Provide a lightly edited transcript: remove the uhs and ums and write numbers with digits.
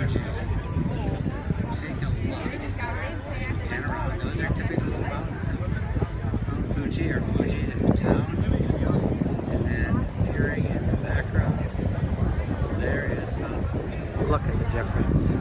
Fuji. Take a look. Pan around. Those are typical mountains of Mount Fuji or Fuji, the town. And then peering in the background, there is Mount Fuji. Look at the difference.